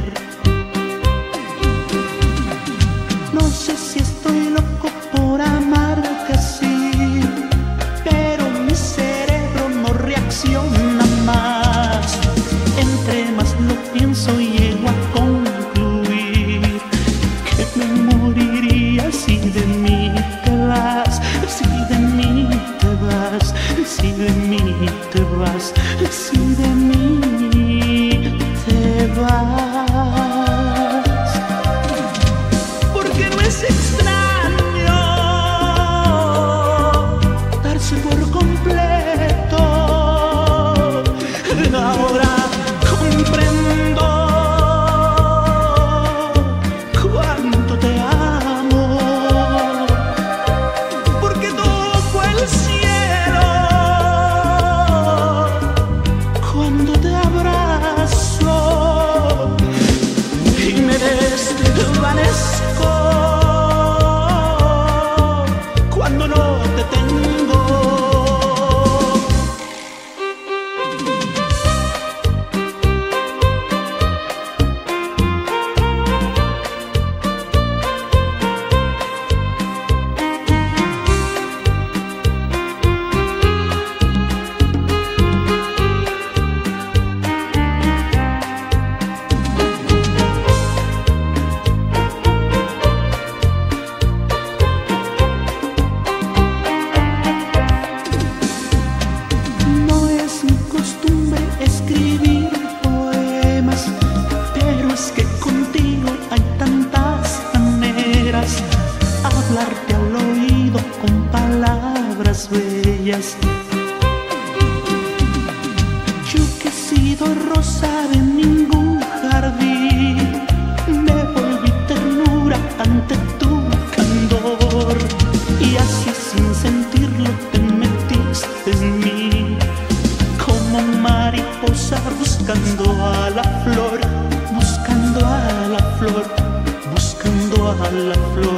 No sé si estoy loco por amarte así, pero mi cerebro no reacciona más. Entre más lo pienso llego a concluir que me moriría si de mí te vas, si de mí te vas, si de mí te vas, si de mí te vas. Porque no es extraño darse por completo. Ahora comprendo cuánto te amo, porque toco el cielo cuando te abrazo y me desvanezco cuando no te tengo. Escribir poemas, pero es que contigo hay tantas maneras. Hablarte al oído con palabras bellas. Yo que he sido rosa de ningún jardín, me volví ternura ante tu candor, y así sin sentirlo te metiste en mí, como mariposa buscando a la flor, buscando a la flor, buscando a la flor.